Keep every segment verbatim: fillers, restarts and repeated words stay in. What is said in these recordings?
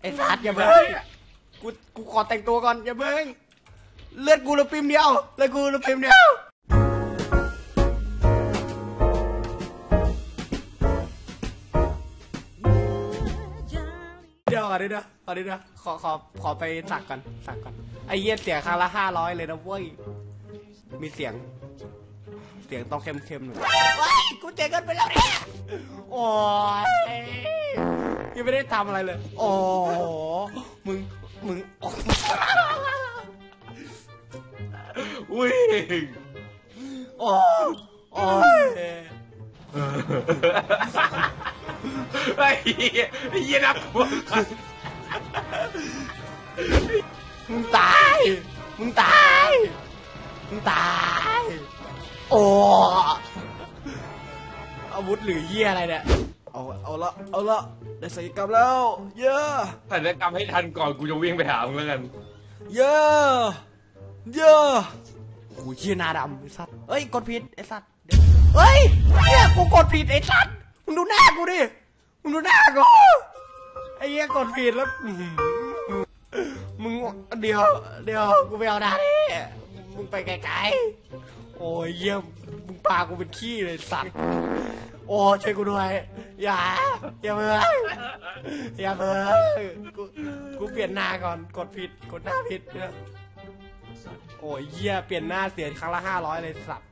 ไอ้สัตว์อย่าเพิ่งกูกูขอแต่งตัวก่อนอย่าเพิ่งเลือดกูระปิมเดียวเลือดกูระปิมเดียวเดี๋ยวก่อนดิเดี๋ยวก่อนดิเดี๋ยวขอขอขอไปสักก่อนสักก่อนไอ้เหี้ยเสียงครั้งละห้าร้อยเลยนะเว้ยมีเสียงเสียงต้องเข้มเข้มหน่อยว้ายกูเจ๊กันไปแล้วเนี่ยโอ้ยยังไม่ได้ทำอะไรเลยโอ้มึงมึงวิ่งโอ้โอ้ยไอ้เหี้ยไอ้เหี้ยนักบวชมึงตายมึงตายมึงตายโอ้อาวุธหรือเหี้ยอะไรเนี่ยเอาเอาละเอาละได้ศัลยกรรมแล้วเยอะศัลยกรรมให้ทันก่อนกูจะวิ่งไปหามึงแล้วกันเยอะเยอะโอ้ยเหี้ยหน้าดำไอ้สัตว์เฮ้ยกดผิดไอ้สัตว์เฮ้ยเนี่ยกูกดผิดไอ้สัตว์มึงดูหน้ากูดิมึงดูหน้ากูไอ้เหี้ยกดผิดแล้วมึงเดี๋ยวเดี๋ยวกูไปเอาหน้าดิมึงไปไกลๆโอ้ยเยี่ยมมึงปากูเป็นขี้เลยสัตว์โอ้ช่วยกูด้วยอย่าอย่าเพิ่งอย่าเพิ่งกูกูเปลี่ยนหน้าก่อนกดผิดกดหน้าผิดเนี่ยโอ้ยเยี่ยเปลี่ยนหน้าเสียครั้งละห้าร้อยเลยสัตว์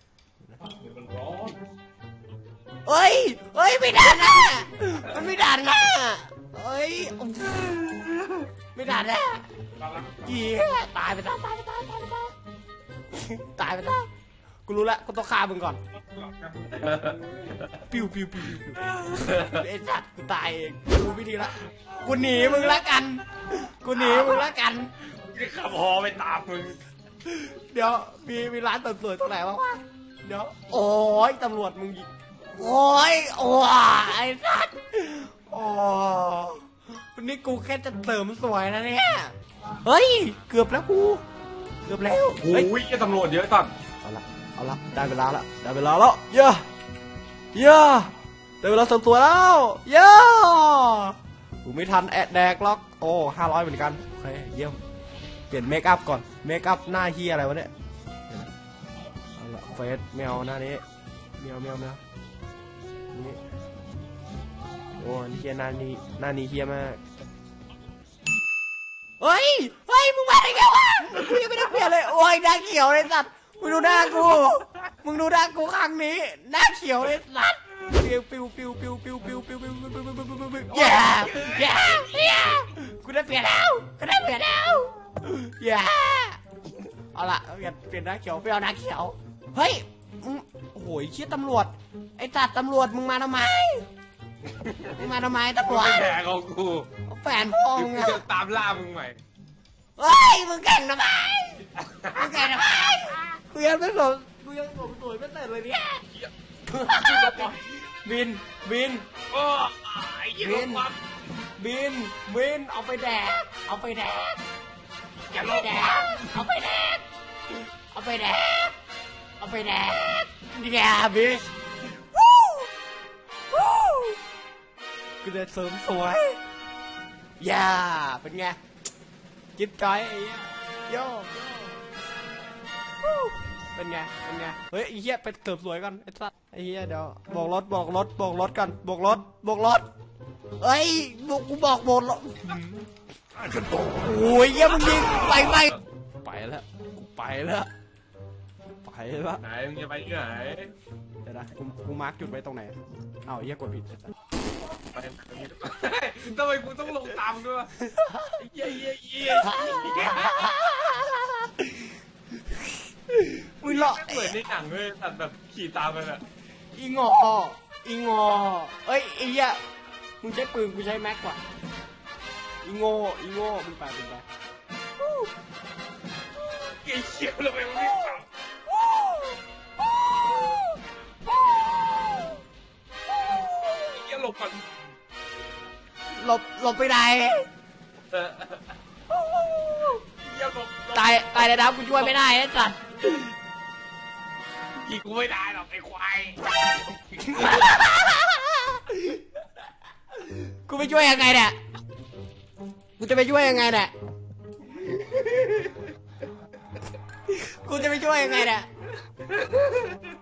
เฮ้ยเฮ้ยไม่ด่านนะมันไม่ด่านนะเฮ้ยไม่ด่านนะเยี่ยตายไปตายตายไปตายตายไปตายตายไปตายกูรู้แล้วกูต้องฆ่ามึงก่อนปิวปิวปิวไอ้สัตว์กูตายเองรู้วิธีละกูหนีมึงละกันกูหนีมึงละกันจะขับฮอไปตามมึงเดี๋ยวมีมีร้านเติมสวยตรงไหนวะเดี๋ยวโอ้ยตำรวจมึงยิงโอ้ยโอ้ยไอ้สัตว์โอ้วันนี้กูแค่จะเติมสวยนะเนี่ยเฮ้ยเกือบแล้วกูเกือบแล้วโอ้ยจะตำรวจเยอะสัตว์เอาละเอาละได้เวลาละได้เวลาแล้วเยอะเยอะได้เวลาเติมตัวแล้วเยอะกูไม่ทันแอดแดกล็อกโอ้ห้าร้อยเหมือนกันโอเคเยี่ยมเปลี่ยนเมคอัพก่อนเมคอัพหน้าเฮียอะไรวะเนี่ยเอาละเฟซแมวหน้านี้แมวแมวแมวนี่โอ้นี่เฮียหน้านี้หน้านี้เฮียมากเฮ้ยเฮ้ยมึงมาได้ไงวะกูยังไม่ได้เปลี่ยนเลยโอ้ยหน้าเขียวเลยสัตว์มึงดูหน้ากูมึงดูหน้ากูครั้งนี้หน้าเขียวเลยสัตว์ปิวปิวปิวปิวปิวปิวปิวปิวปิวปิวปิวปิวปิวปิวอย่าอย่าอย่ากูได้เปลี่ยนแล้วกูได้เปลี่ยนแล้วอย่าเอาละเปลี่ยนเปลี่ยนหน้าเขียวไปเอาหน้าเขียวเฮ้ยมึงโอ้ยเชี่ยตำรวจไอ้จัดตำรวจมึงมาทำไมมึงมาทำไมตำรวจแฝงของกูแฟนพ่อมึงอะตามล่ามึงใหม่เฮ้ยมึงแข่งทำไมมึงแข่งทำไมกูยังไม่สมกูยังสมสวยไม่เสร็จเลยเนี่ยบินบินโอ้ยบินบินบินเอาไปแดกเอาไปแดกอย่าไปแดกเอาไปแดกเอาไปแดกเอาไปแดกเนี่ยบินกูจะเสริมสวยย่าเป็นไงจิ๊บจ้อยไอ้โย่เป็นไงเป็นไงเฮ้ยไอ้เหี้ยไปเสริมสวยก่อนไอ้สัสไอ้เหี้ยเดี๋ยวบอกรถบอกรถบอกรถกันบอกรถบอกรถเฮ้ยบอกกูบอกบอกรถโอ้ยเหี้ยมึงยิงไปไปไปแล้วกูไปแล้วไปแล้วไหนมึงจะไปที่ไหนเดี๋ยวนะกูกูมาร์กจุดไว้ตรงไหนเอ้าเหี้ยกดผิดไปทำไมกูต้องลงตามด้วยเยี่ยเยี่ยเยี่ยมึงหลอกเหมือนในหนังเลยสัตว์แบบขี่ตามไปแบบอีงออีงอเอ้ยไอ้เหี้ยมึงใช้ปืนกูใช้แม็กกว่าอีโง่อีโง่มึงไปมึงไปไอ้เชี่ยวเลยมึงไม่ฟังเยี่ยหลบก่อนหลบหลบไปไหนตายตายในน้ำกูช่วยไม่ได้ไอ้สัตว์ยิงกูไม่ได้หรอกไอ้ควายกูไปช่วยยังไงเนี่ยกูจะไปช่วยยังไงเนี่ยกูจะไปช่วยยังไงเนี่ย